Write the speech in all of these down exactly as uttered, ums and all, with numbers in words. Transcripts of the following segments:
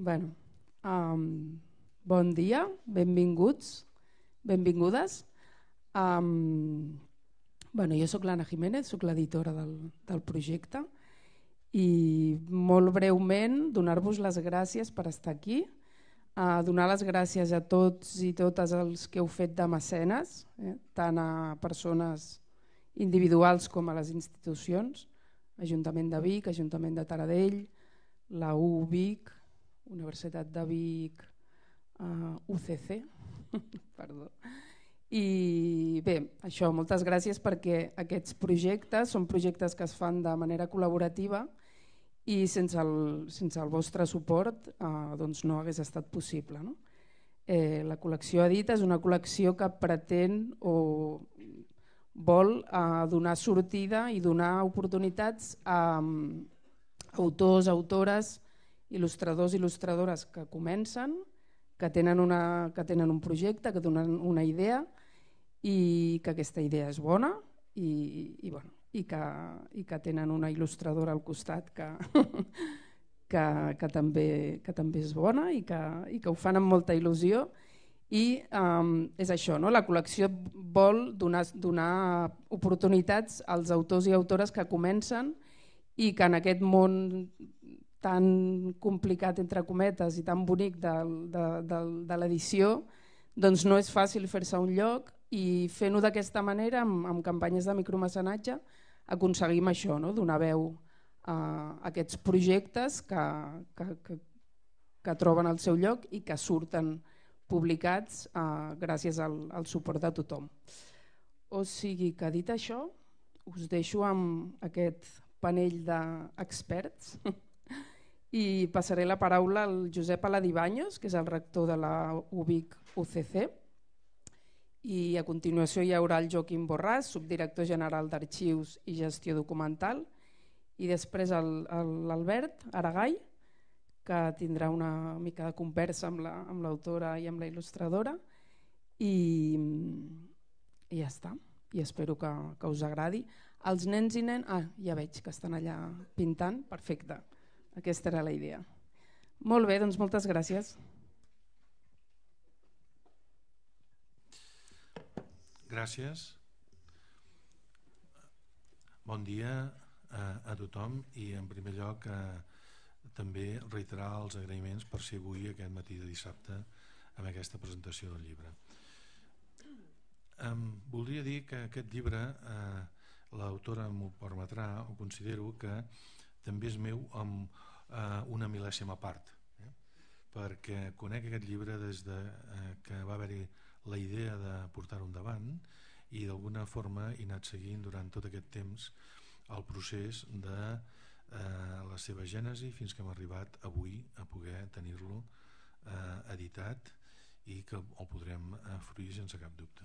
Bueno, um, bon dia, benvinguts, benvingudes. Um, bueno, jo sóc l'Anna Jiménez, sóc l'editora del, del projecte i molt breument donar-vos les gràcies per estar aquí, uh, donar les gràcies a tots i totes els que heu fet de mecenes, eh, tant a persones individuals com a les institucions, Ajuntament de Vic, Ajuntament de Taradell, la U Vic, Universitat de Vic, uh, U C C, perdó. I bé, això, moltes gràcies perquè aquests projectes són projectes que es fan de manera col·laborativa i sense el, sense el vostre suport eh, doncs no hagués estat possible. No? Eh, la col·lecció Edita és una col·lecció que pretén o vol eh, donar sortida i donar oportunitats a um, autors, autores, il·lustradors i il·lustradores que comencen, que tenen, una, que tenen un projecte, que donen una idea i que aquesta idea és bona i, i, bueno, i, que, i que tenen una il·lustradora al costat que, que, que, també, que també és bona i que, i que ho fan amb molta il·lusió. I um, és això, no? La col·lecció vol donar, donar oportunitats als autors i autores que comencen i que en aquest món tan complicat, entre cometes, i tan bonic de, de, de, de l'edició, doncs no és fàcil fer-se un lloc i fent-ho d'aquesta manera, amb, amb campanyes de micromecenatge, aconseguim això, no? Donar veu a aquests projectes que, que, que, que troben el seu lloc i que surten publicats eh, gràcies al, al suport de tothom. O sigui que dit això, us deixo amb aquest panell d'experts i passaré la paraula al Josep Aladí Baños, que és el rector de la U Vic U C C, i a continuació hi haurà el Joaquim Borràs, subdirector general d'Arxius i Gestió Documental, i després l'Albert Aragall, que tindrà una mica de conversa amb l'autora la, i amb la il·lustradora, i, i ja està, i espero que, que us agradi. Els nens i nens, ah, ja veig que estan allà pintant, perfecte. Aquesta era la idea. Molt bé, doncs moltes gràcies. Gràcies. Bon dia a, a tothom i en primer lloc a, també reiterar els agraïments per ser avui aquest matí de dissabte amb aquesta presentació del llibre. Um, voldria dir que aquest llibre eh, l'autora m'ho permetrà, ho considero que també és meu amb eh, una mil·lèsima part, eh? perquè conec aquest llibre des de, eh, que va haver-hi la idea de portar-ho endavant i d'alguna forma he anat seguint durant tot aquest temps el procés de eh, la seva gènesi fins que hem arribat avui a poder tenir-lo eh, editat i que el podrem eh, fruir sense cap dubte.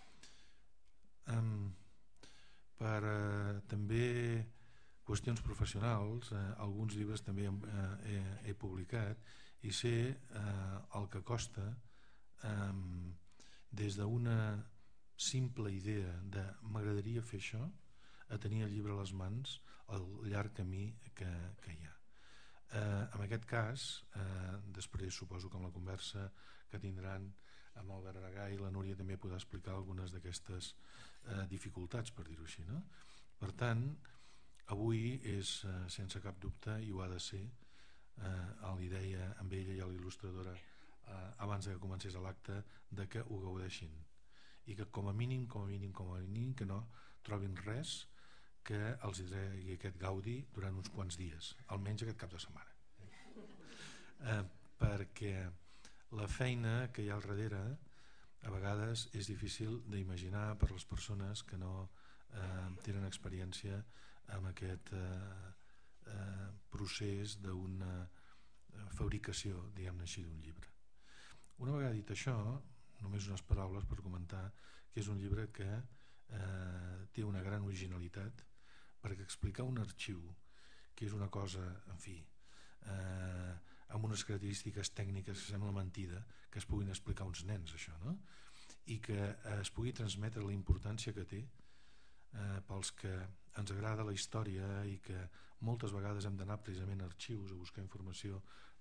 Um, per eh, també qüestions professionals, eh, alguns llibres també eh, he, he publicat i sé eh, el que costa eh, des d'una simple idea de m'agradaria fer això a tenir el llibre a les mans al llarg camí que, que hi ha. Eh, en aquest cas, eh, després suposo que amb la conversa que tindran amb Albert Aragall i la Núria també podrà explicar algunes d'aquestes eh, dificultats, per dir-ho així, no? Per tant, avui és eh, sense cap dubte, i ho ha de ser, eh, li deia amb ella i a l'il·lustradora eh, abans que comencés l'acte, de que ho gaudeixin i que com a mínim, com a mínim, com a mínim que no trobin res que els tregui aquest gaudi durant uns quants dies, almenys aquest cap de setmana. Eh, perquè la feina que hi ha al darrere a vegades és difícil d'imaginar per les persones que no eh, tenen experiència amb aquest eh, eh, procés d'una fabricació, diguem-ne així, d'un llibre. Una vegada dit això, només unes paraules per comentar que és un llibre que eh, té una gran originalitat, perquè explicar un arxiu, que és una cosa, en fi, eh, amb unes característiques tècniques que sembla mentida, que es puguin explicar uns nens, això, no? I que es pugui transmetre la importància que té eh, pels que ens agrada la història i que moltes vegades hem d'anar precisament a arxius a buscar informació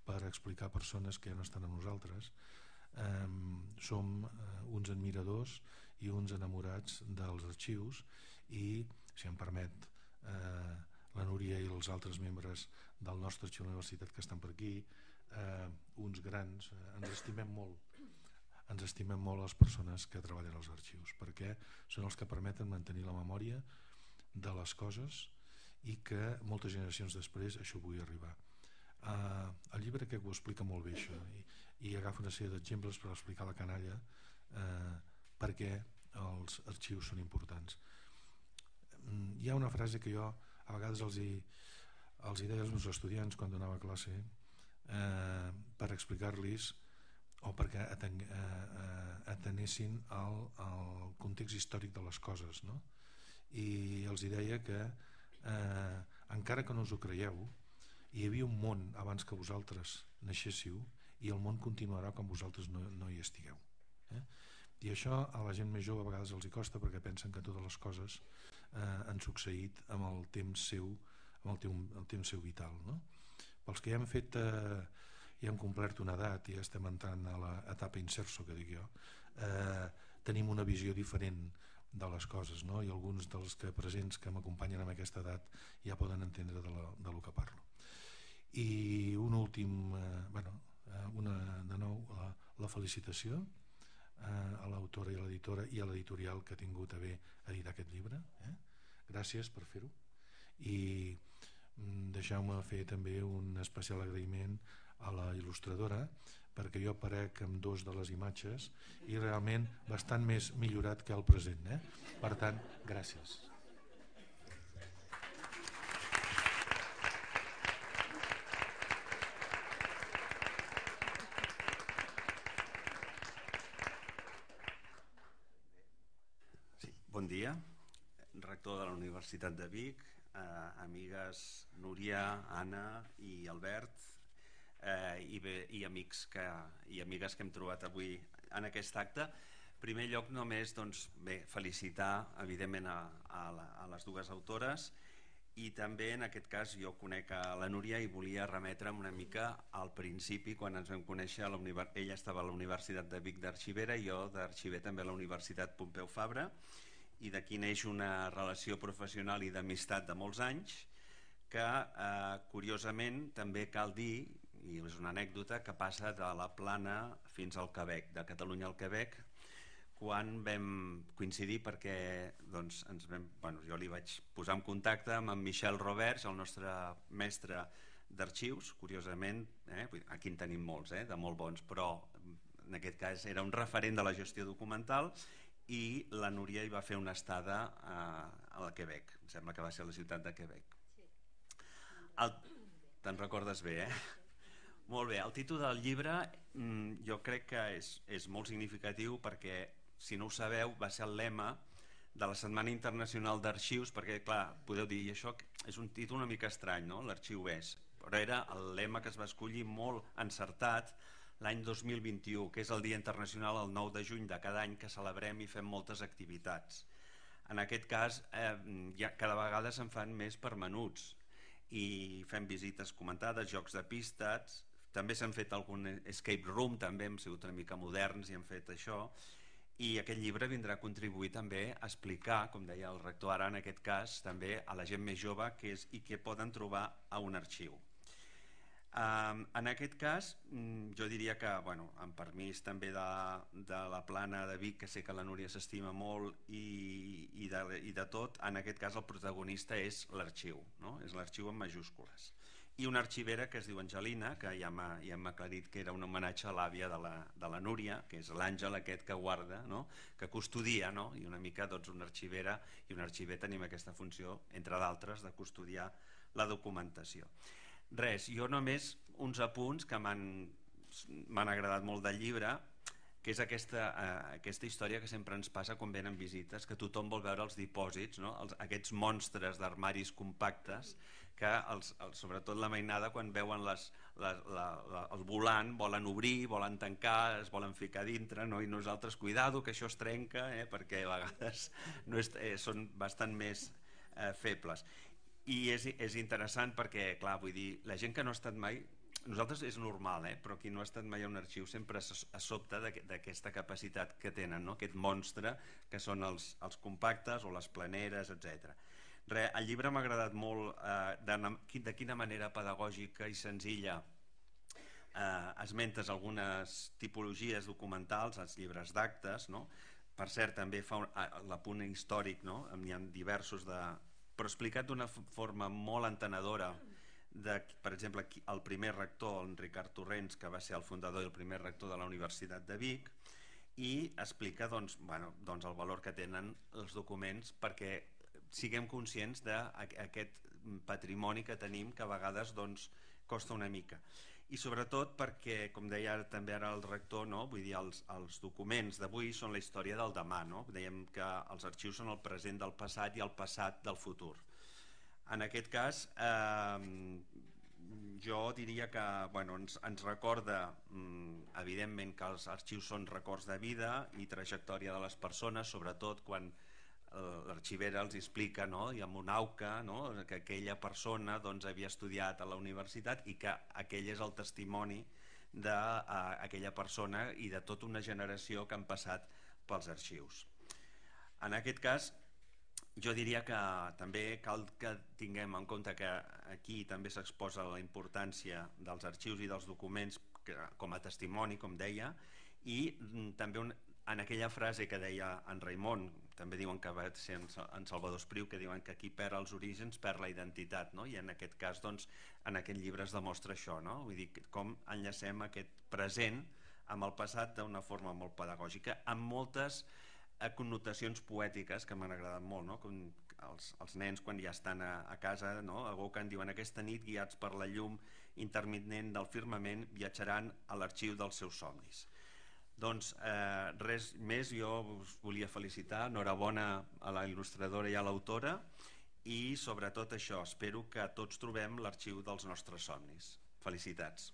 per explicar a persones que ja no estan amb nosaltres. Eh, som eh, uns admiradors i uns enamorats dels arxius i, si em permet, eh, la Núria i els altres membres del nostre arxiu de la universitat que estan per aquí, eh, uns grans, eh, ens estimem molt ens estimem molt les persones que treballen als arxius, perquè són els que permeten mantenir la memòria de les coses i que moltes generacions després això pugui arribar. Uh, el llibre crec que ho explica molt bé això, i, i agafa una sèrie d'exemples per explicar a la canalla uh, per què els arxius són importants. Um, hi ha una frase que jo a vegades els hi, els hi deia als meus estudiants quan donava classe uh, per explicar-los o perquè aten, uh, atenessin el, el context històric de les coses, no? I els hi deia que eh, encara que no us ho creieu, hi havia un món abans que vosaltres naixéssiu i el món continuarà quan vosaltres no, no hi estigueu, eh? I això a la gent més jove a vegades els hi costa perquè pensen que totes les coses eh, han succeït amb el temps seu, amb el, teu, el temps seu vital, no? Pels que ja hem fet eh, ja hem complert una edat i ja estem entrant a l'etapa inserso, que dic jo, eh, tenim una visió diferent de les coses, no? I alguns dels que presents que m'acompanyen en aquesta edat ja poden entendre de, la, de lo que parlo. I un últim, eh, bueno, eh, una, de nou la, la felicitació eh, a l'autora i a l'editora i a l'editorial que ha tingut a bé editar aquest llibre, eh? Gràcies per fer-ho i mm, deixeu-me fer també un especial agraïment a la il·lustradora, perquè jo aparec amb dos de les imatges i realment bastant més millorat que el present, eh? Per tant, gràcies. Sí, bon dia, rector de la Universitat de Vic, eh, amigues Núria, Anna i Albert, Eh, i, bé, i amics que, i amigues que hem trobat avui en aquest acte. En primer lloc només doncs, bé, felicitar evidentment a, a, la, a les dues autores i també en aquest cas jo conec a la Núria i volia remetre'm una mica al principi quan ens vam conèixer a la univers... ella estava a la Universitat de Vic d'Arxivera i jo d'Arxiver també a la Universitat Pompeu Fabra i d'aquí neix una relació professional i d'amistat de molts anys que eh, curiosament també cal dir, i és una anècdota, que passa de la Plana fins al Quebec, de Catalunya al Quebec, quan vam coincidir perquè doncs, ens vam, bueno, jo li vaig posar en contacte amb en Michel Roberts, el nostre mestre d'arxius, curiosament, eh, aquí en tenim molts, eh, de molt bons, però en aquest cas era un referent de la gestió documental i la Núria hi va fer una estada a, al Quebec, em sembla que va ser a la ciutat de Quebec. El... Te'n recordes bé, eh? Molt bé, el títol del llibre jo crec que és, és molt significatiu perquè, si no ho sabeu, va ser el lema de la Setmana Internacional d'Arxius, perquè, clar, podeu dir, i això és un títol una mica estrany, no? L'Arxiu és, però era el lema que es va escollir molt encertat l'any dos mil vint-i-u, que és el Dia Internacional el nou de juny de cada any que celebrem i fem moltes activitats. En aquest cas, eh, ja cada vegada se'n fan més per menuts i fem visites comentades, jocs de pistes. També s'han fet algun escape room, també hem sigut una mica moderns i hem fet això, i aquest llibre vindrà a contribuir també a explicar, com deia el rector ara en aquest cas, també a la gent més jove què és i què poden trobar a un arxiu. Um, en aquest cas, jo diria que, bueno, amb permís també de, de la Plana de Vic, que sé que la Núria s'estima molt i, i, de, i de tot, en aquest cas el protagonista és l'arxiu, no? És l'arxiu en majúscules. I una arxivera que es diu Angelina, que ja m'ha ja aclarit que era un homenatge a l'àvia de, la, de la Núria, que és l'àngel aquest que guarda, no? Que custodia, no? I una mica doncs, una arxivera i un arxiver tenim aquesta funció, entre d'altres, de custodiar la documentació. Res, jo només uns apunts que m'han agradat molt del llibre, que és aquesta, eh, aquesta història que sempre ens passa quan venen visites, que tothom vol veure els dipòsits, no? els, aquests monstres d'armaris compactes que els, els, sobretot la mainada quan veuen les, les, la, la, el volant volen obrir, volen tancar, es volen ficar dintre, no? I nosaltres cuidado que això es trenca, eh? Perquè a vegades no és, eh, són bastant més eh, febles. I és, és interessant perquè, clar, vull dir, la gent que no ha estat mai nosaltres és normal, eh? Però qui no ha estat mai a un arxiu sempre es sobta d'aquesta capacitat que tenen, no? Aquest monstre que són els, els compactes o les planeres, etcètera. Re, el llibre m'ha agradat molt eh, de, de quina manera pedagògica i senzilla eh, esmentes algunes tipologies documentals, els llibres d'actes, no? Per cert, també fa l'apunt històric, no? N'hi ha diversos, de... però explicat d'una forma molt entenedora de, per exemple, el primer rector, en Ricard Torrents, que va ser el fundador i el primer rector de la Universitat de Vic, i explica doncs, bueno, doncs el valor que tenen els documents perquè siguem conscients d'aquest patrimoni que tenim que a vegades doncs, costa una mica. I sobretot perquè, com deia també ara el rector, no? Vull dir, els, els documents d'avui són la història del demà, no? Dèiem que els arxius són el present del passat i el passat del futur. En aquest cas, eh, jo diria que bueno, ens, ens recorda, evidentment, que els arxius són records de vida i trajectòria de les persones, sobretot quan l'arxivera els explica, no? I amb un auca, no? Que aquella persona doncs, havia estudiat a la universitat i que aquell és el testimoni d'aquella persona i de tota una generació que han passat pels arxius. En aquest cas, jo diria que també cal que tinguem en compte que aquí també s'exposa la importància dels arxius i dels documents com a testimoni, com deia, i també un, en aquella frase que deia en Raimon, també diuen que va ser en Salvador Espriu, que diuen que qui perd els orígens perd la identitat, no? I en aquest cas, doncs, en aquest llibre es demostra això, no? Vull dir, com enllacem aquest present amb el passat d'una forma molt pedagògica, amb moltes connotacions poètiques que m'han agradat molt, no? Com els, els nens quan ja estan a, a casa, no? Evoquen, diuen, aquesta nit, guiats per la llum intermittent del firmament, viatjaran a l'arxiu dels seus somnis. Doncs eh, res més, jo us volia felicitar, enhorabona a la il·lustradora i a l'autora i sobretot això, espero que tots trobem l'arxiu dels nostres somnis. Felicitats.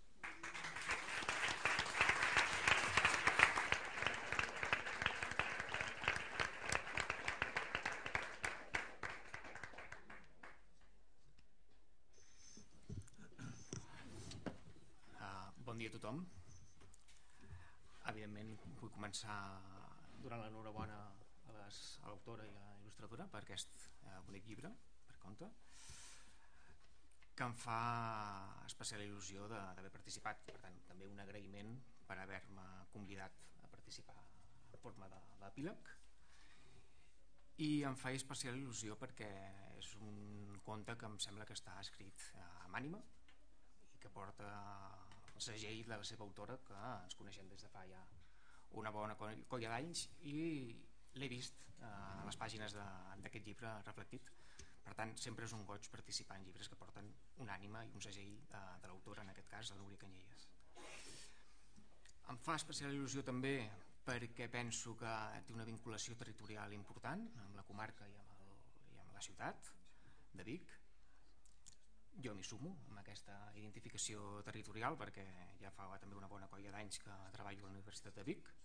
Uh, bon dia a tothom. Evidentment vull començar donant l'enhorabona a l'autora i a la il·lustradora per aquest eh, bonic llibre, per compte, que em fa especial il·lusió d'haver participat. Per tant, també un agraïment per haver-me convidat a participar en forma d'epíleg. I em fa especial il·lusió perquè és un conte que em sembla que està escrit amb ànima i que porta el segell de la seva autora, que ens coneixem des de fa ja una bona colla d'anys i l'he vist a les pàgines d'aquest llibre reflectit. Per tant, sempre és un goig participar en llibres que porten una ànima i un segell de l'autora, en aquest cas, la Núria Canyelles. Em fa especial il·lusió també perquè penso que té una vinculació territorial important amb la comarca i amb, el, i amb la ciutat de Vic. Jo m'hi sumo amb aquesta identificació territorial perquè ja fa també una bona colla d'anys que treballo a la Universitat de Vic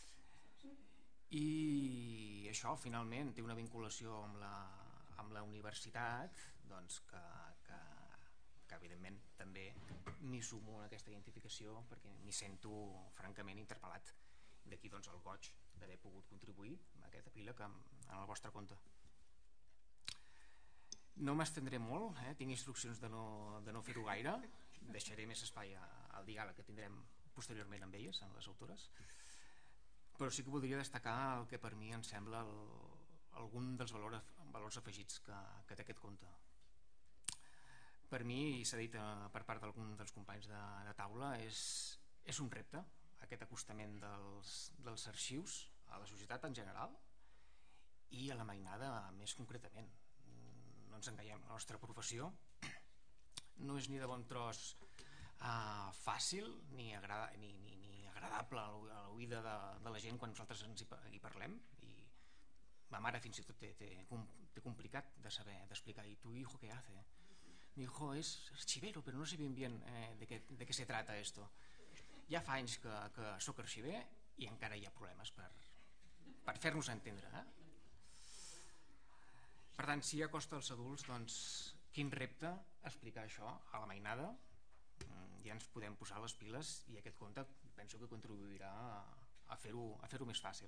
i això finalment té una vinculació amb la, amb la universitat, doncs que, que, que evidentment també m'hi sumo en aquesta identificació perquè m'hi sento francament interpel·lat. D'aquí doncs el goig d'haver pogut contribuir a aquest epíleg en el vostre conte. No m'estendré molt, eh? Tinc instruccions de no, de no fer-ho gaire, deixaré més espai al diàleg que tindrem posteriorment amb elles, amb les autores, però sí que voldria destacar el que per mi em sembla el, algun dels valors, valors afegits que, que té aquest conte. Per mi, i s'ha dit eh, per part d'algun dels companys de, de taula, és, és un repte aquest acostament dels, dels arxius a la societat en general i a la mainada més concretament. No ens enganyem, la nostra professió no és ni de bon tros uh, fàcil ni, agrada, ni, ni, ni agradable a l'oïda de, de la gent quan nosaltres ens hi, hi parlem i ma mare fins i tot té, té, té complicat de saber, d'explicar ¿y tu hijo qué hace? Mi hijo es archivero pero no sé bien bien eh, de, qué, de qué se trata esto. Ja fa anys que, que soc arxiver i encara hi ha problemes per, per fer-nos entendre, eh? Per tant, si ja costa als adults, doncs, quin repte explicar això a la mainada. ja ens podem posar les piles i aquest conte penso que contribuirà a fer-ho a fer-ho més fàcil.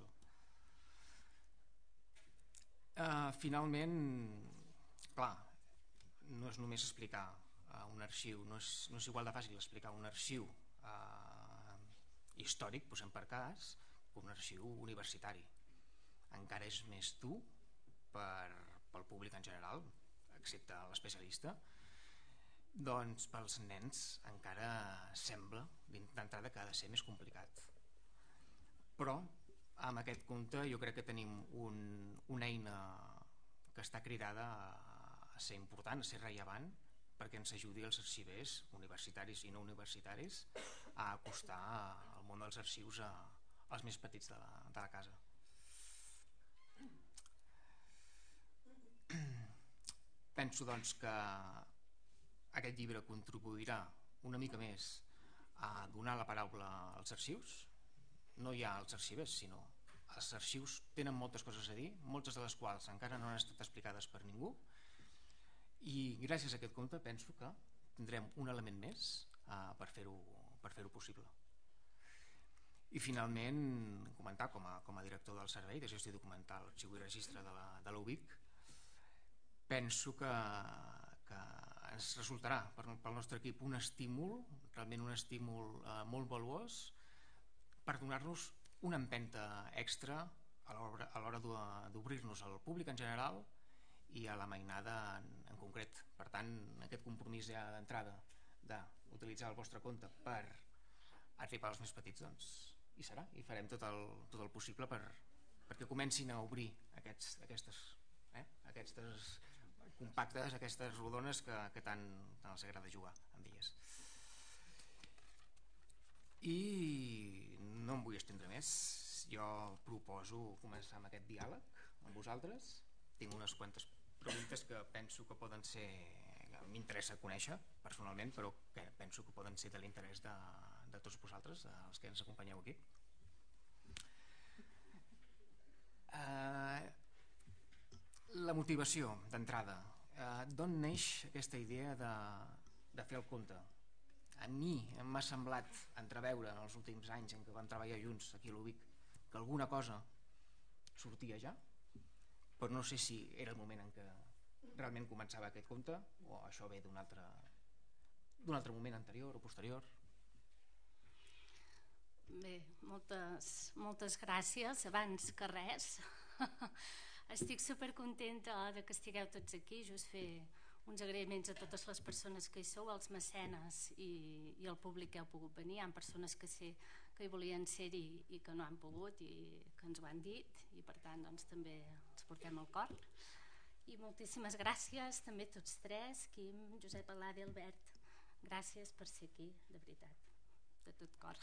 Uh, finalment, clar, no és només explicar uh, un arxiu, no és, no és igual de fàcil explicar un arxiu uh, històric, posem per cas, que un arxiu universitari. Encara és més dur per, pel públic en general, excepte l'especialista, doncs pels nens encara sembla d'entrada que ha de ser més complicat. Però amb aquest conte jo crec que tenim un, una eina que està cridada a ser important, a ser rellevant, perquè ens ajudi als arxivers universitaris i no universitaris a acostar el món dels arxius a, als més petits de la, de la casa. Penso doncs que aquest llibre contribuirà una mica més a donar la paraula als arxius. No hi ha els arxivers, sinó els arxius tenen moltes coses a dir, moltes de les quals encara no han estat explicades per ningú, i gràcies a aquest conte penso que tindrem un element més uh, per fer-ho per fer-ho possible. I finalment comentar com a, com a director del Servei de Gestió Documental, Arxiu i Registre de la, de l'U B I C, penso que, que ens resultarà pel nostre equip un estímul, realment un estímul uh, molt valuós, per donar-nos una empenta extra a l'hora d'obrir-nos al públic en general i a la mainada en, en concret. Per tant, aquest compromís ja d'entrada d'utilitzar el vostre compte per arribar als més petits, doncs hi serà, i farem tot el, tot el possible per, perquè comencin a obrir aquests, aquestes, eh, aquestes compactes, aquestes rodones que, que tant, tant els agrada jugar amb elles. I no em vull estendre més, jo proposo començar amb aquest diàleg amb vosaltres. Tinc unes quantes preguntes que penso que poden ser, m'interessa conèixer personalment, però que penso que poden ser de l'interès de, de tots vosaltres, els que ens acompanyeu aquí. Uh, la motivació d'entrada, uh, d'on neix aquesta idea de, de fer el conte? A mi m'ha semblat entreveure en els últims anys en què vam treballar junts aquí a l'U B I C que alguna cosa sortia ja, però no sé si era el moment en què realment començava aquest conte o això ve d'un altre, d'un altre moment anterior o posterior. Bé, moltes, moltes gràcies. Abans que res, estic supercontenta de que estigueu tots aquí. Just fer uns agraïments a totes les persones que hi sou, als mecenes i, i al públic que heu pogut venir. Hi ha persones que sé que hi volien ser-hi i que no han pogut i que ens ho han dit, i per tant doncs, també els portem al cor. I moltíssimes gràcies també tots tres, Quim, Josep Alade, Albert, gràcies per ser aquí, de veritat, de tot cor.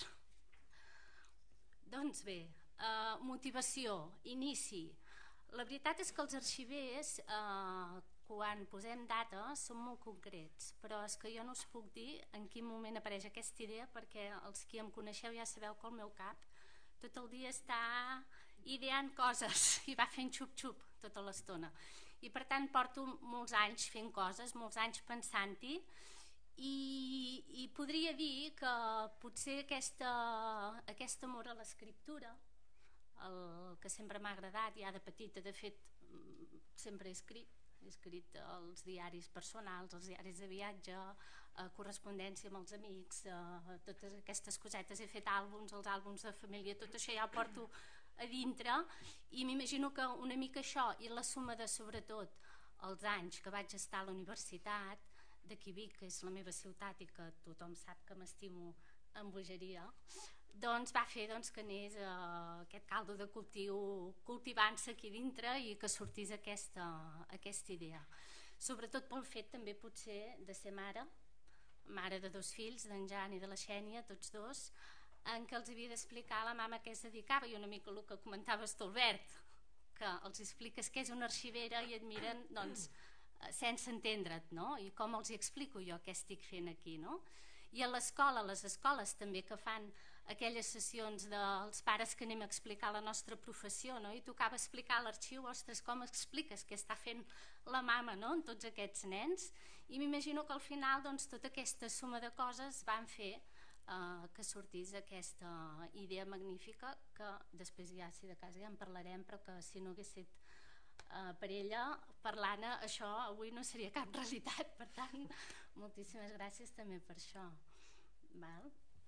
Doncs bé, eh, motivació, inici. La veritat és que els arxivers eh, quan posem data són molt concrets, però és que jo no us puc dir en quin moment apareix aquesta idea, perquè els qui em coneixeu ja sabeu que el meu cap tot el dia està ideant coses i va fent xup-xup tota l'estona, i per tant porto molts anys fent coses, molts anys pensant-hi, i, i podria dir que potser aquesta, aquest amor a l'escriptura, el que sempre m'ha agradat ja de petita, de fet sempre he escrit, he escrit els diaris personals, els diaris de viatge, eh, correspondència amb els amics, eh, totes aquestes cosetes, he fet àlbums, els àlbums de família, tot això ja ho porto a dintre, i m'imagino que una mica això i la suma de sobretot els anys que vaig estar a la universitat d'aquí Vic, que és la meva ciutat i que tothom sap que m'estimo amb bogeria, doncs va fer doncs, que anés eh, aquest caldo de cultiu cultivant-se aquí dintre i que sortís aquesta, aquesta idea. Sobretot pel fet també potser de ser mare, mare de dos fills, d'en Jan i de la Xènia, tots dos, en què els havia d'explicar a la mama què es dedicava, i una mica el que comentaves tu, Albert, que els expliques què és una arxivera i et miren doncs, sense entendre't, no? I com els hi explico jo què estic fent aquí, no? I a l'escola, les escoles també que fan aquelles sessions dels pares que anem a explicar la nostra professió, no? I tocava explicar a l'arxiu, ostres, com expliques què està fent la mama, no? En tots aquests nens, i m'imagino que al final doncs, tota aquesta suma de coses van fer eh, que sortís aquesta idea magnífica que després ja, si de cas ja en parlarem, però que si no hagués estat eh, per ella, per l'Anna, això avui no seria cap realitat. Per tant, moltíssimes gràcies també per això. Val?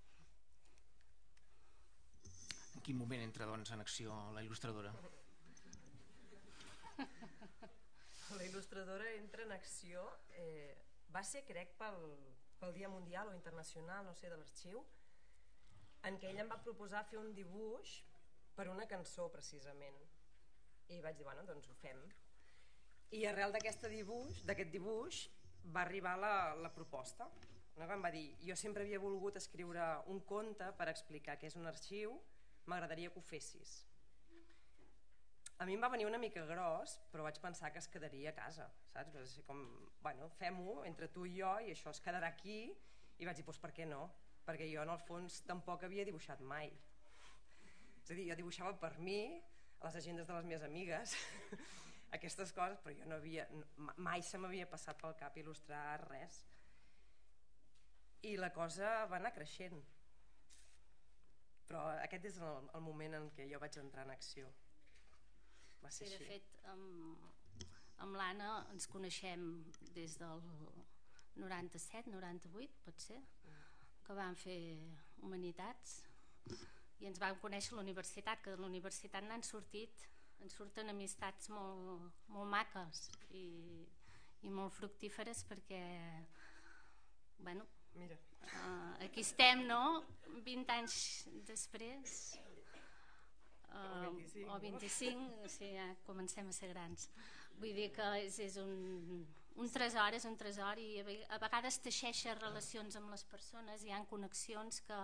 En quin moment entra doncs, en acció la il·lustradora? La il·lustradora entra en acció, eh, va ser, crec, pel, pel Dia Mundial o Internacional, no sé, de l'Arxiu, en què ella em va proposar fer un dibuix per una cançó, precisament. I vaig dir, bueno, doncs ho fem. I arrel d'aquest dibuix, d'aquest dibuix va arribar la, la proposta. No? Em va dir, jo sempre havia volgut escriure un conte per explicar què és un arxiu, m'agradaria que ho fessis. A mi em va venir una mica gros, però vaig pensar que es quedaria a casa, saps? Va ser com, bueno, fem-ho entre tu i jo i això es quedarà aquí, i vaig dir, doncs per què no? Perquè jo en el fons tampoc havia dibuixat mai. És a dir, jo dibuixava per mi, a les agendes de les meves amigues, aquestes coses, però jo no havia, mai se m'havia passat pel cap il·lustrar res. I la cosa va anar creixent. Però aquest és el, el moment en què jo vaig entrar en acció. Va ser sí, de així. fet, amb, amb l'Anna ens coneixem des del noranta-set, noranta-vuit, pot ser, que vam fer Humanitats i ens vam conèixer a la universitat, que de la universitat n'han sortit, en surten amistats molt, molt maques i, i molt fructíferes perquè, bueno, Mira. Uh, aquí estem, no? vint anys després uh, o vint-i-cinc, o vint-i-cinc, o sigui, ja comencem a ser grans. Vull dir que és, és un, un tresor, és un tresor i a vegades teixeixes relacions amb les persones, hi ha connexions que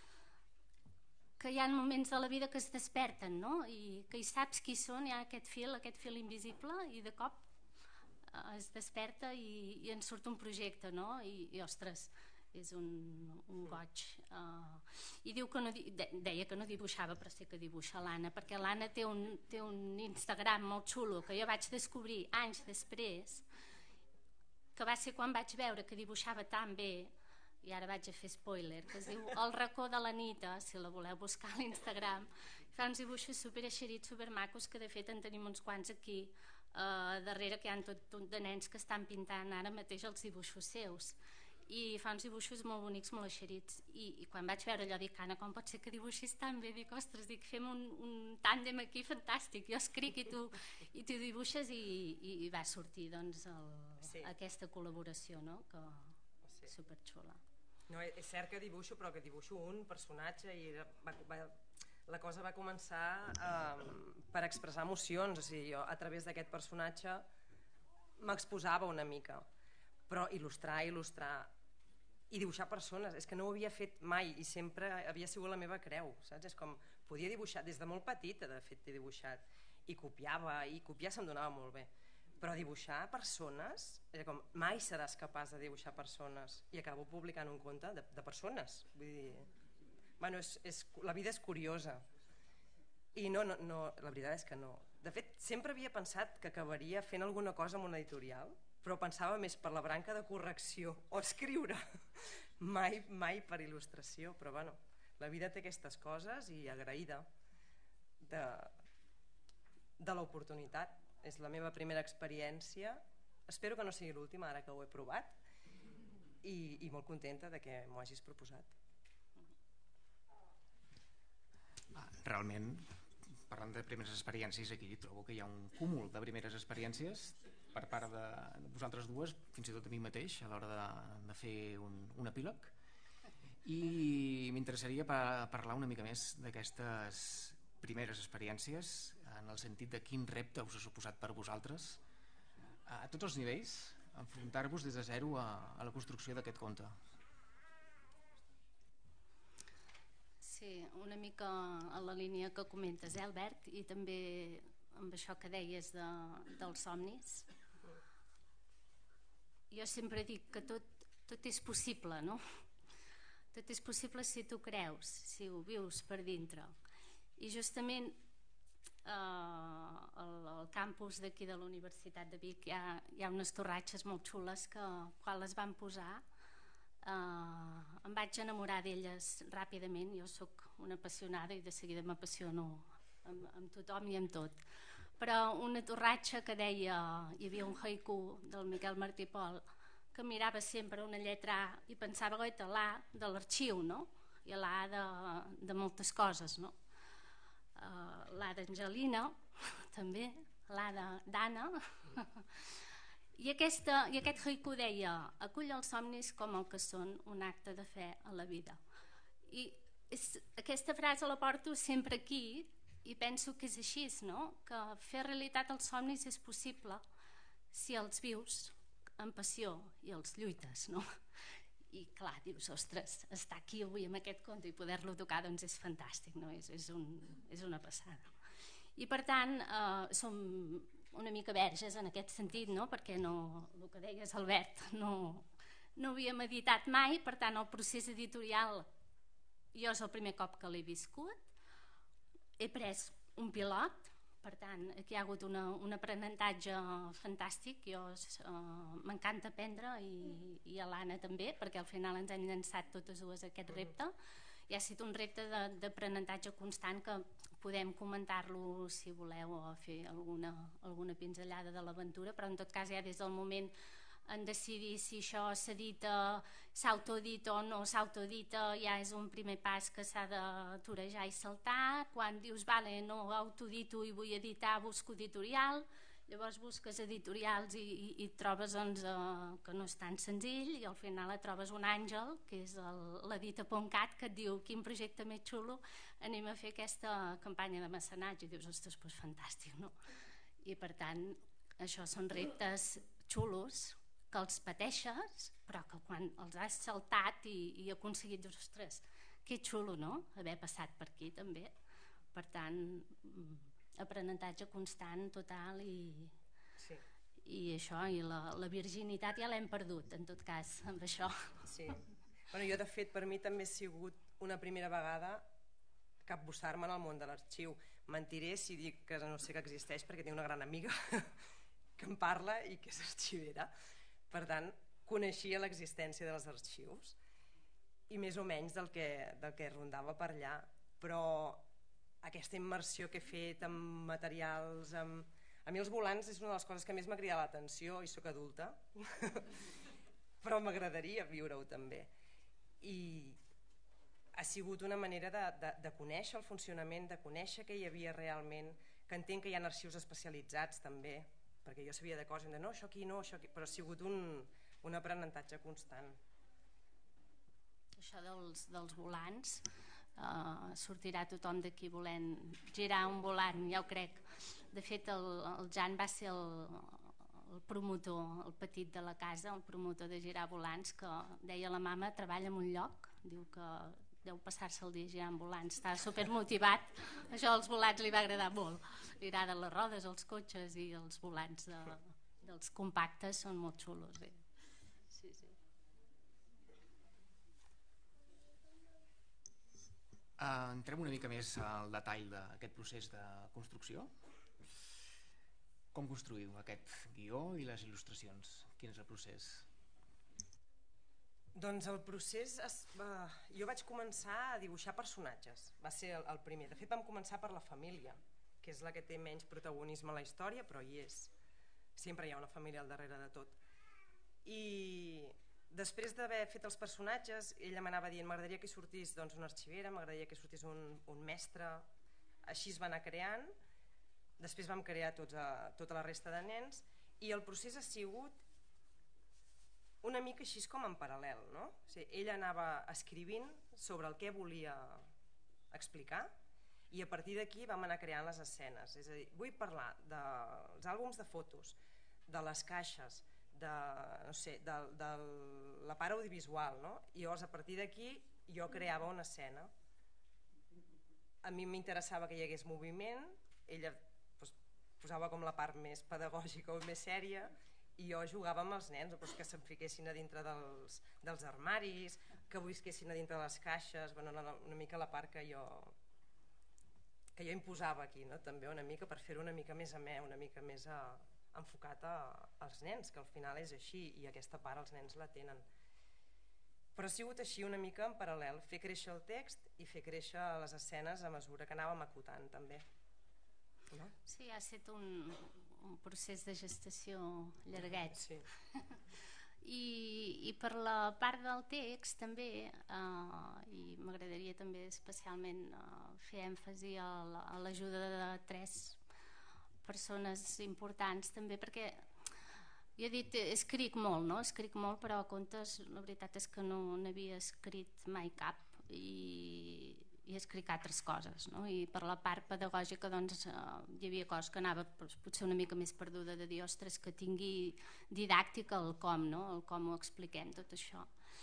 que hi ha moments de la vida que es desperten, no? I que hi saps qui són, hi ha aquest fil, aquest fil invisible i de cop uh, es desperta i, i en surt un projecte, no? I, i ostres, és un, un goig. Uh, I diu que no, de, deia que no dibuixava, però sí que dibuixa l'Anna, perquè l'Anna té un, té un Instagram molt xulo que jo vaig descobrir anys després, que va ser quan vaig veure que dibuixava tan bé, i ara vaig a fer spoiler, que es diu El racó de l'Anita, si la voleu buscar a l'Instagram. Fa uns dibuixos supereixerits, supermacos, que de fet en tenim uns quants aquí uh, darrere, que hi ha tot de nens que estan pintant ara mateix els dibuixos seus. I fa uns dibuixos molt bonics, molt eixerits. I, i quan vaig veure allò dic, Anna, com pot ser que dibuixis tan bé? Dic, ostres, dic, fem un, un tàndem aquí fantàstic. Jo escric i tu, i tu dibuixes i, i, i va sortir doncs, el, sí. aquesta col·laboració, no? Que sí. Superxula. No, és cert que dibuixo, però que dibuixo un personatge i va, va, la cosa va començar eh, per expressar emocions. O sigui, jo a través d'aquest personatge m'exposava una mica, però il·lustrar, il·lustrar i dibuixar persones, és que no ho havia fet mai i sempre havia sigut la meva creu, saps? És com, podia dibuixar, des de molt petita de fet he dibuixat i copiava, i copiar se'm donava molt bé, però dibuixar persones, és com, mai seràs capaç de dibuixar persones, i acabo publicant un conte de, de persones. Vull dir, bueno, és, és, la vida és curiosa i no, no, no, la veritat és que no. De fet, sempre havia pensat que acabaria fent alguna cosa amb una editorial, però pensava més per la branca de correcció o escriure, mai, mai per il·lustració, però bueno, la vida té aquestes coses i agraïda de, de l'oportunitat. És la meva primera experiència, espero que no sigui l'última ara que ho he provat, i, i molt contenta de que m'ho hagis proposat. Realment, parlant de primeres experiències, aquí trobo que hi ha un cúmul de primeres experiències per part de vosaltres dues, fins i tot a mi mateix, a l'hora de, de fer un, un epíleg, i m'interessaria pa, parlar una mica més d'aquestes primeres experiències, en el sentit de quin repte us ha suposat per vosaltres, a tots els nivells, enfrontar-vos des de zero a, a la construcció d'aquest conte. Sí, una mica a la línia que comentes, eh, Albert, i també amb això que deies de, dels somnis. Jo sempre dic que tot, tot és possible, no? tot és possible si tu creus, si ho vius per dintre. I justament eh, al, al campus d'aquí de la Universitat de Vic hi ha, hi ha unes torratxes molt xules que quan les van posar eh, em vaig enamorar d'elles ràpidament. Jo sóc una apassionada i de seguida m'apassiono amb, amb tothom i amb tot. Però una torratxa que deia, hi havia un haiku del Miquel Martí i Pol, que mirava sempre una lletra A i pensava goita l'A de l'arxiu, no? I l'A de, de moltes coses, no? Uh, l'A d'Angelina, també, l'A d'Anna. I, aquesta, I aquest haiku deia, acull els somnis com el que són un acte de fe a la vida. I és, aquesta frase la porto sempre aquí i penso que és així, no? Que fer realitat els somnis és possible si els vius amb passió i els lluites, no? I clar, dius, ostres, estar aquí avui amb aquest conte i poder-lo tocar doncs és fantàstic, no? És, és, un, és una passada. I per tant, eh, som una mica verges en aquest sentit, no? Perquè no, el que deies, Albert, no, no havia meditat mai, per tant el procés editorial jo és el primer cop que l'he viscut. He pres un pilot, per tant, aquí hi ha hagut una, un aprenentatge fantàstic. Jo uh, m'encanta aprendre i, i a l'Anna també, perquè al final ens hem llançat totes dues aquest repte. I ha estat un repte d'aprenentatge constant que podem comentar-lo si voleu o fer alguna, alguna pinzellada de l'aventura, però en tot cas ja des del moment en decidir si això s'edita, s'autoedita o no s'autoedita, ja és un primer pas que s'ha de torejar i saltar. Quan dius, vale, no autoedito i vull editar, busco editorial, llavors busques editorials i, i, i trobes doncs, eh, que no és tan senzill, i al final et trobes un àngel, que és l'Edita punt cat, que et diu, quin projecte més xulo, anem a fer aquesta campanya de mecenatge, i dius, ostres, doncs fantàstic, no? I per tant, això són reptes xulos, que els pateixes, però que quan els has saltat i, i aconseguit, dius, ostres, que xulo, no?, haver passat per aquí també. Per tant, aprenentatge constant, total, i, sí. I això, i la, la virginitat ja l'hem perdut, en tot cas, amb això. Sí. Bueno, jo, de fet, per mi també ha sigut una primera vegada capbussar-me en el món de l'arxiu. Mentiré si dic que no sé que existeix, perquè tinc una gran amiga que em parla i que és arxivera. Per tant, coneixia l'existència dels arxius i més o menys del que, del que rondava per allà, però aquesta immersió que he fet amb materials, amb... a mi els volants és una de les coses que més m'ha cridat l'atenció, i sóc adulta, però m'agradaria viure-ho també. I ha sigut una manera de, de, de conèixer el funcionament, de conèixer què hi havia realment, que entenc que hi ha arxius especialitzats també, perquè jo sabia de coses, de no, això aquí no, això aquí, però ha sigut un, un aprenentatge constant. Això dels, dels volants, eh, sortirà tothom d'aquí volent girar un volant, ja ho crec. De fet, el, el Jan va ser el, el promotor, el petit de la casa, el promotor de girar volants, que deia la mama, treballa en un lloc, diu que deu passar-se el dia girant volants, està supermotivat. Això als volants li va agradar molt. Li agraden les rodes, els cotxes, i els volants de, dels compactes són molt xulos. Eh? Sí, sí. Uh, entrem una mica més al detall d'aquest procés de construcció. Com construïu aquest guió i les il·lustracions? Quin és el procés? Doncs el procés, es, uh, jo vaig començar a dibuixar personatges, va ser el, el primer. De fet vam començar per la família, que és la que té menys protagonisme a la història, però hi és. Sempre hi ha una família al darrere de tot. I després d'haver fet els personatges, ella m'anava dient, m'agradaria que hi sortís doncs, una arxivera, m'agradaria que hi sortís un, un mestre, així es va anar creant. Després vam crear tots a, tota la resta de nens, i el procés ha sigut una mica així com en paral·lel, no? O sigui, ella anava escrivint sobre el que volia explicar, i a partir d'aquí vam anar creant les escenes. És a dir, vull parlar dels àlbums de fotos, de les caixes, de, no sé, de, de la part audiovisual, no? I llavors a partir d'aquí jo creava una escena. A mi m'interessava que hi hagués moviment, ella doncs, posava com la part més pedagògica o més sèria, i jo jugava amb els nens, doncs que se'n fiquessin a dintre dels, dels armaris, que busquessin a dintre de les caixes, bueno, una, una mica la part que jo que jo imposava aquí, no? També una mica per fer-ho una mica més amè, una mica més a, enfocat a, als nens, que al final és així i aquesta part els nens la tenen. Però ha sigut així una mica en paral·lel, fer créixer el text i fer créixer les escenes a mesura que anàvem acotant també. No? Sí, ha estat un, un procés de gestació llarguet. Sí. I, i per la part del text també, eh, i m'agradaria també especialment eh, fer èmfasi a l'ajuda de tres persones importants també, perquè jo he dit, escric molt, no? Escric molt, però a comptes la veritat és que no n'havia escrit mai cap i, i escric altres coses, no? I per la part pedagògica doncs, eh, hi havia coses que anava potser una mica més perduda, de dir, ostres, que tingui didàctica el com, no? El com ho expliquem, tot això.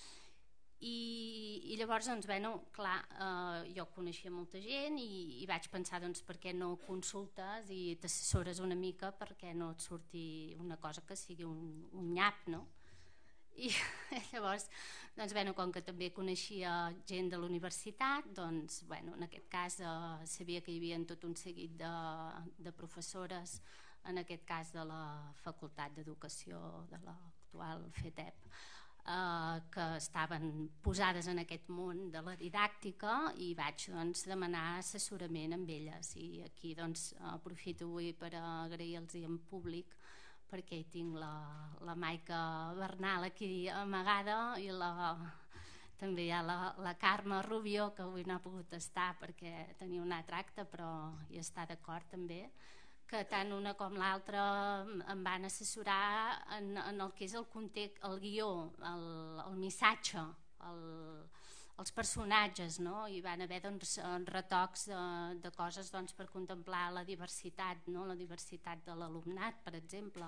I, i llavors, doncs, bueno, clar, eh, jo coneixia molta gent i, i vaig pensar, doncs, per què no consultes i t'assessores una mica perquè no et surti una cosa que sigui un, un nyap, no? I llavors, doncs, bueno, com que també coneixia gent de la universitat, doncs, bueno, en aquest cas eh, sabia que hi havia tot un seguit de, de professores, en aquest cas de la Facultat d'Educació de l'actual FETEP, eh, que estaven posades en aquest món de la didàctica i vaig doncs, demanar assessorament amb elles. I aquí doncs, aprofito avui per agrair-los en públic, perquè hi tinc la, la Maica Bernal aquí amagada i la, també hi ha la, la Carme Rubio, que avui no ha pogut estar perquè tenia un altre acte, però hi està d'acord també, que tant una com l'altra em van assessorar en, en el que és el context, el guió, el, el missatge, el, els personatges, no? Hi van haver doncs, retocs de, de coses doncs, per contemplar la diversitat, no? La diversitat de l'alumnat, per exemple,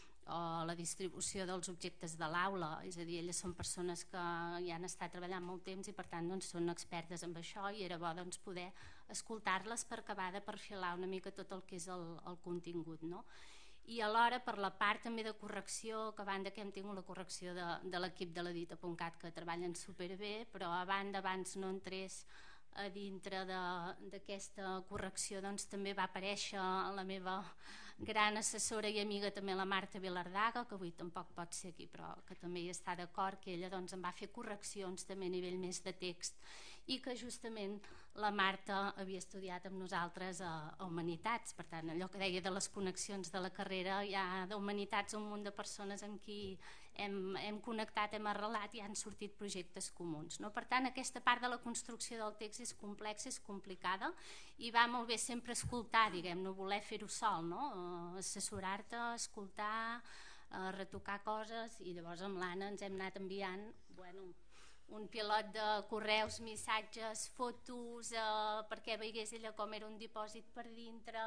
o la distribució dels objectes de l'aula, és a dir, elles són persones que hi han estat treballant molt temps i per tant doncs, són expertes en això i era bo doncs, poder escoltar-les per acabar de perfilar una mica tot el que és el, el contingut, no? I alhora per la part també de correcció, que a banda que hem tingut la correcció de, de l'equip de l'Edita punt cat que treballen superbé, però a banda abans no entrés a dintre d'aquesta correcció doncs també va aparèixer la meva gran assessora i amiga també la Marta Vilardaga, que avui tampoc pot ser aquí però que també hi està d'acord, que ella doncs em va fer correccions també a nivell més de text i que justament la Marta havia estudiat amb nosaltres a, a Humanitats, per tant allò que deia de les connexions de la carrera, hi ha d'Humanitats un munt de persones amb qui hem, hem connectat, hem arrelat i han sortit projectes comuns, no? Per tant aquesta part de la construcció del text és complexa, és complicada i va molt bé sempre escoltar, diguem, no voler fer-ho sol, no? Assessorar-te, escoltar, retocar coses i llavors amb l'Anna ens hem anat enviant, bueno, un pilot de correus, missatges, fotos, eh, perquè veiés ella com era un dipòsit per dintre.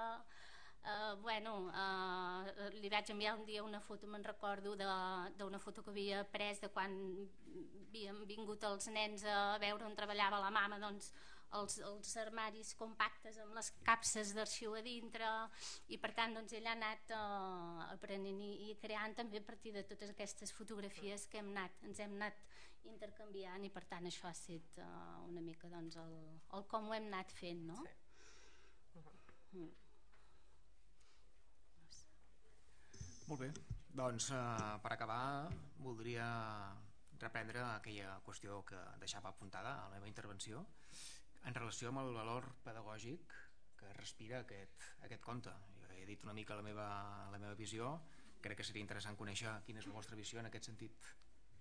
Eh, bueno, eh, li vaig enviar un dia una foto, me'n recordo, d'una foto que havia pres de quan havien vingut els nens a veure on treballava la mama, doncs els, els armaris compactes amb les capses d'arxiu a dintre i per tant doncs, ella ha anat eh, aprenent i, i creant també a partir de totes aquestes fotografies que hem anat, ens hem anat intercanviant i per tant això ha estat uh, una mica doncs, el, el com ho hem anat fent, no? Sí. Uh-huh. mm. Molt bé, doncs uh, per acabar voldria reprendre aquella qüestió que deixava apuntada a la meva intervenció en relació amb el valor pedagògic que respira aquest, aquest conte. Jo he dit una mica la meva, la meva visió, crec que seria interessant conèixer quina és la vostra visió en aquest sentit.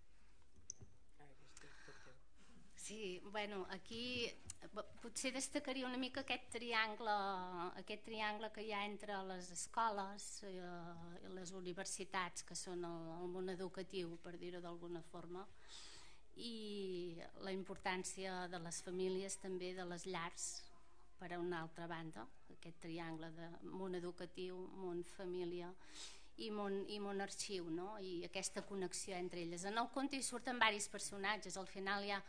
Sí, bueno, aquí potser destacaria una mica aquest triangle, aquest triangle que hi ha entre les escoles i les universitats, que són el, el món educatiu, per dir-ho d'alguna forma, i la importància de les famílies, també de les llars, per a una altra banda, aquest triangle de món educatiu, món família i món, i món arxiu, no? I aquesta connexió entre elles. En el conte hi surten diversos personatges, al final hi ha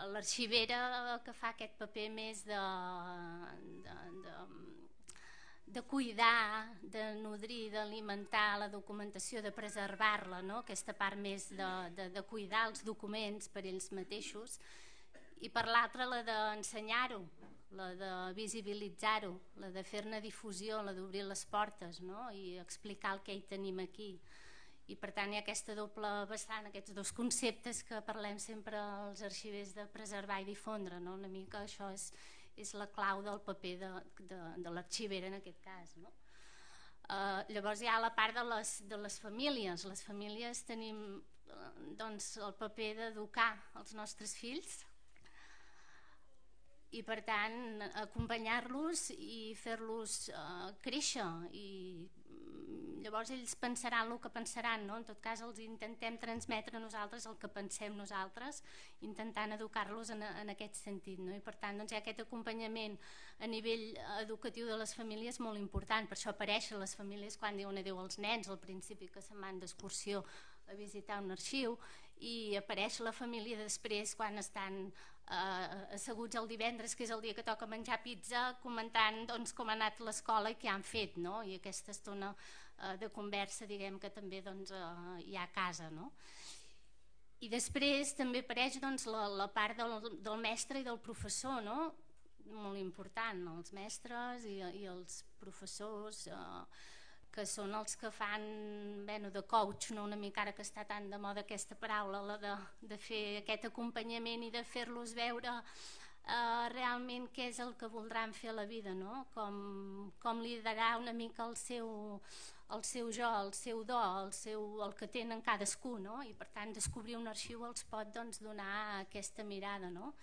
l'arxivera que fa aquest paper més de, de, de, de cuidar, de nodrir, d'alimentar la documentació, de preservar-la, no? Aquesta part més de, de, de cuidar els documents per ells mateixos, i per l'altra la d'ensenyar-ho, la de visibilitzar-ho, la de fer-ne difusió, la d'obrir les portes, no? I explicar el que hi tenim aquí. I per tant hi ha aquesta doble vessant, aquests dos conceptes que parlem sempre als arxivers de preservar i difondre, no? Una mica això és, és la clau del paper de, de, de l'arxiver en aquest cas, no? Uh, llavors hi ha la part de les, de les famílies. Les famílies tenim uh, doncs, el paper d'educar els nostres fills i per tant acompanyar-los i fer-los uh, créixer, i llavors ells pensaran el que pensaran, no? En tot cas els intentem transmetre a nosaltres el que pensem nosaltres, intentant educar-los en, en aquest sentit, no? I per tant doncs, hi ha aquest acompanyament a nivell educatiu de les famílies molt important. Per això apareixen les famílies quan diuen adéu als nens al principi, que se'n van d'excursió a visitar un arxiu, i apareix la família després quan estan eh, asseguts el divendres, que és el dia que toca menjar pizza, comentant doncs, com ha anat l'escola i què han fet, no? I aquesta estona eh, de conversa, diguem, que també doncs, eh, hi ha a casa, no? I després també apareix doncs, la, la part del, del mestre i del professor, no? Molt important, els mestres i, i els professors, eh, que són els que fan bueno, de coach, no? Una mica ara que està tan de moda aquesta paraula, la de, de fer aquest acompanyament i de fer-los veure eh, realment què és el que voldran fer a la vida, no? Com, com liderar una mica el seu, el seu jo, el seu do, el, seu, el que tenen cadascú, no? I per tant descobrir un arxiu els pot doncs, donar aquesta mirada, no?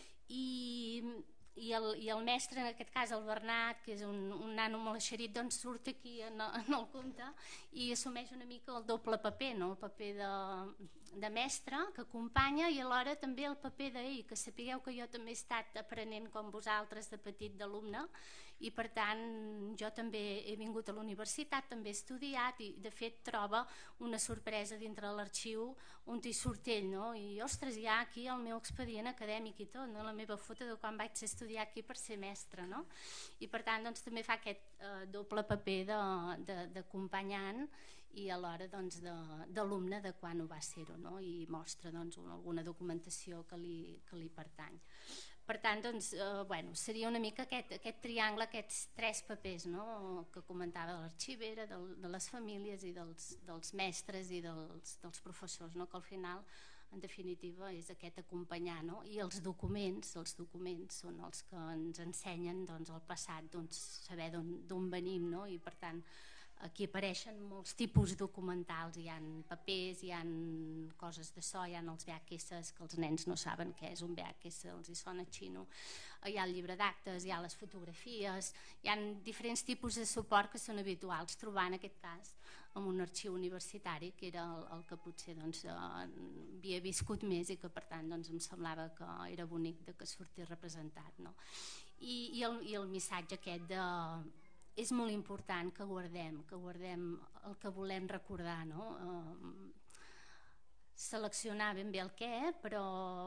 I... I el, i el mestre, en aquest cas el Bernat, que és un, un nano molt eixerit, doncs surt aquí en, en el conte i assumeix una mica el doble paper, no? El paper de, de mestre que acompanya i alhora també el paper d'ell, que sapigueu que jo també he estat aprenent com vosaltres de petit d'alumne, i per tant jo també he vingut a la universitat, també he estudiat, i de fet troba una sorpresa dintre de l'arxiu on hi surt ell, no? I ostres, hi ha aquí el meu expedient acadèmic i tot, no? La meva foto de quan vaig estudiar aquí per ser mestre, no? I per tant doncs, també fa aquest eh, doble paper d'acompanyant i alhora doncs, d'alumne de, de quan ho va ser-ho, no? I mostra doncs, alguna documentació que li, que li pertany. Per tant, doncs, eh, bueno, seria una mica aquest, aquest triangle, aquests tres papers, no? Que comentava de l'arxivera, de, de les famílies i dels, dels mestres i dels, dels professors, no? Que al final, en definitiva, és aquest acompanyar, no? I els documents, els documents són els que ens ensenyen doncs, el passat, doncs, saber d'on venim, no? I per tant, aquí apareixen molts tipus documentals, hi ha papers, hi ha coses de so, hi ha els V H S, que els nens no saben què és un V H S, els hi sona xino, hi ha el llibre d'actes, hi ha les fotografies, hi ha diferents tipus de suport que són habituals trobar en aquest cas en un arxiu universitari, que era el, el que potser doncs, eh, havia viscut més i que per tant doncs, em semblava que era bonic de que sortís representat, no? I, i, el, i el missatge aquest de és molt important que guardem, que guardem el que volem recordar, no? Eh, seleccionar ben bé el què, però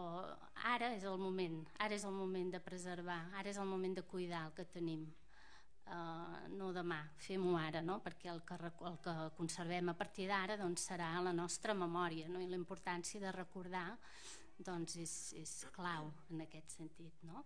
ara és el moment, ara és el moment de preservar, ara és el moment de cuidar el que tenim, eh, no demà, fem-ho ara, no? Perquè el que, el que conservem a partir d'ara doncs, serà la nostra memòria, no? I la importància de recordar doncs, és, és clau en aquest sentit, no?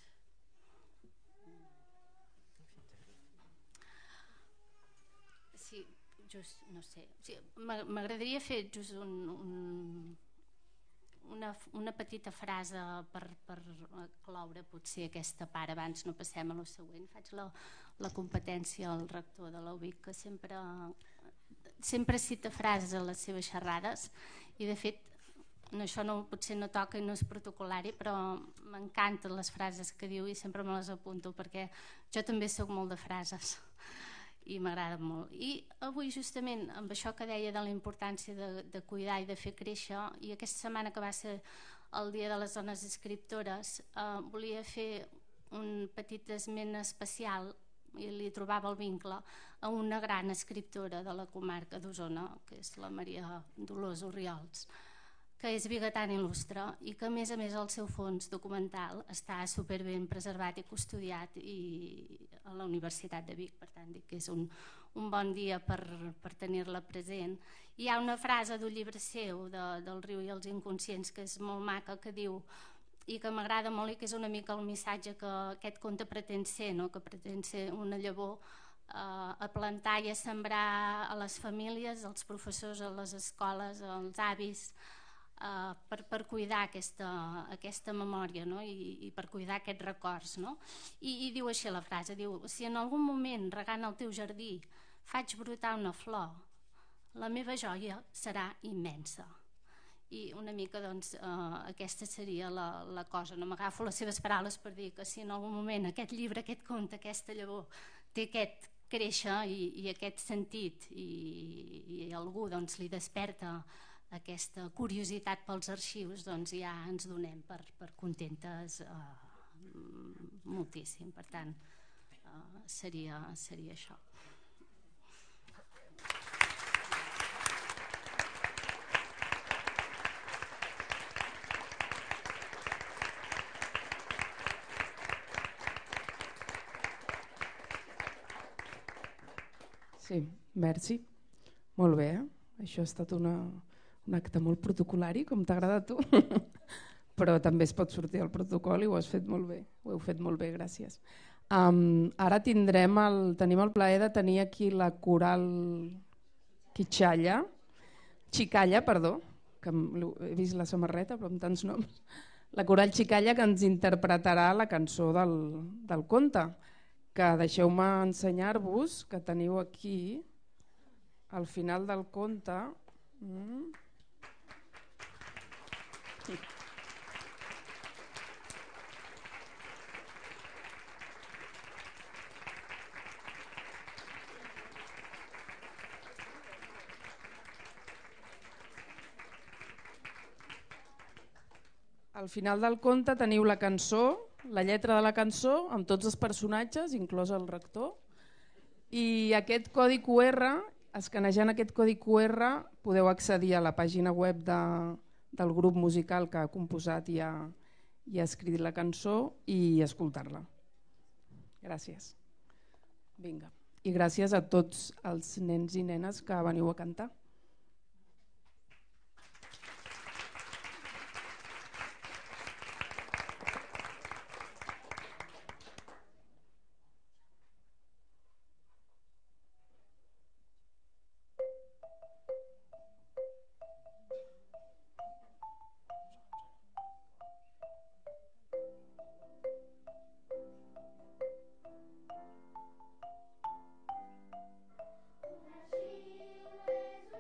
Sí, just, no sé, sí, m'agradaria fer just un, un, una, una petita frase per, per cloure potser aquesta part, abans no passem a lo següent. Faig la, la competència al rector de la U B I C, que sempre, sempre cita frases a les seves xerrades, i de fet no, això no, potser no toca i no és protocolari, però m'encanten les frases que diu i sempre me les apunto perquè jo també soc molt de frases i m'agrada molt. I avui justament amb això que deia de la importància de, de cuidar i de fer créixer, i aquesta setmana que va ser el dia de les dones escriptores, eh, volia fer un petit esment especial, i li trobava el vincle a una gran escriptora de la comarca d'Osona, que és la Maria Dolors Orriols, que és biguetant il·lustre i que a més a més el seu fons documental està superben preservat i custodiat i a la Universitat de Vic, per tant dic que és un, un bon dia per, per tenir-la present. Hi ha una frase d'un llibre seu, de, del Riu i els inconscients, que és molt maca, que diu, i que m'agrada molt i que és una mica el missatge que aquest conte pretén ser, no? Que pretén ser una llavor eh, a plantar i a sembrar a les famílies, als professors, a les escoles, als avis, Uh, per, per cuidar aquesta, aquesta memòria, no? I, i per cuidar aquests records, no? I, i diu així la frase, diu, si en algun moment regant el teu jardí faig brotar una flor, la meva joia serà immensa. I una mica doncs, uh, aquesta seria la, la cosa, no? M'agafo les seves paraules per dir que si en algun moment aquest llibre, aquest conte, aquesta llavor té aquest créixer i, i aquest sentit i, i algú doncs, li desperta aquesta curiositat pels arxius, doncs ja ens donem per, per contentes eh, moltíssim. Per tant, eh, seria, seria això. Sí, merci. Molt bé, eh? Això ha estat una... un acte molt protocolari, com t'agrada a tu, però també es pot sortir al protocol i ho has fet molt bé, ho heu fet molt bé, gràcies. Um, ara tindrem el, tenim el plaer de tenir aquí la coral Quitxalla, Xicalla, perdó, que he vist la samarreta però amb tants noms, la coral Xicalla que ens interpretarà la cançó del, del conte, que deixeu-me ensenyar-vos que teniu aquí al final del conte. Mm. Al final del conte teniu la cançó, la lletra de la cançó, amb tots els personatges, inclòs el rector, i aquest codi cu erre, escanejant aquest codi cu erre, podeu accedir a la pàgina web de, del grup musical que ha composat i ha, i ha escrit la cançó i escoltar-la. Gràcies. Vinga. I gràcies a tots els nens i nenes que veniu a cantar. She was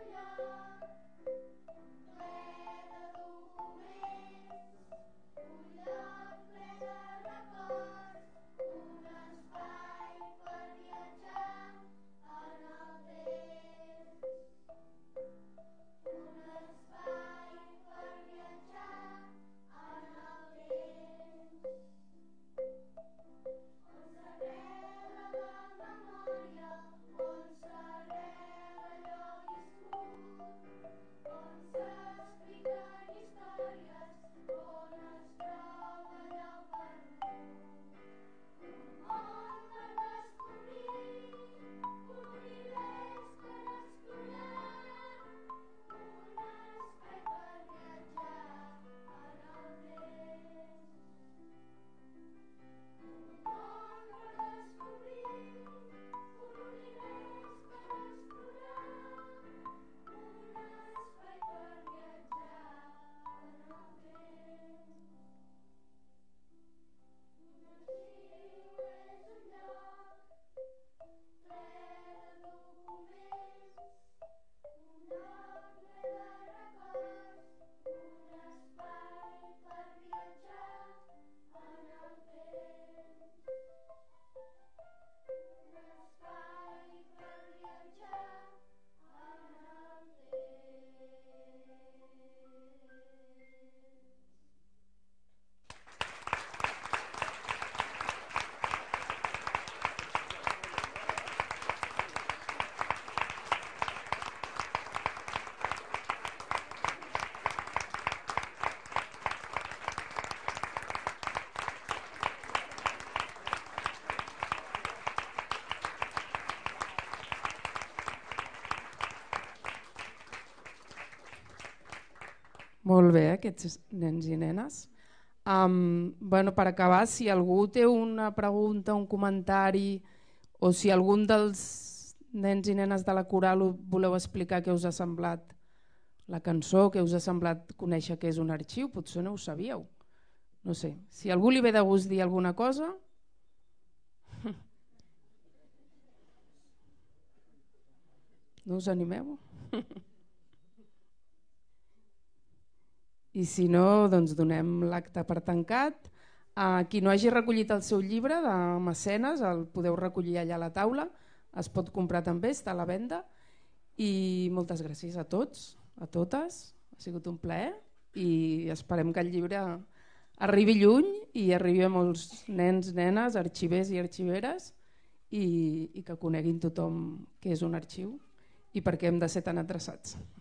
Molt bé, aquests nens i nenes. Um, bueno, per acabar, si algú té una pregunta, un comentari, o si algun dels nens i nenes de la coral voleu explicar què us ha semblat la cançó, què us ha semblat conèixer què és un arxiu, potser no ho sabíeu. No sé, si a algú li ve de gust dir alguna cosa... No us animeu? I si no, doncs donem l'acte per tancat. A qui no hagi recollit el seu llibre de mecenes, el podeu recollir allà a la taula, es pot comprar també, està a la venda. I moltes gràcies a tots, a totes, ha sigut un plaer i esperem que el llibre arribi lluny i arribi a molts nens, nenes, arxivers i arxiveres i, i que coneguin tothom què és un arxiu i per què hem de ser tan adreçats.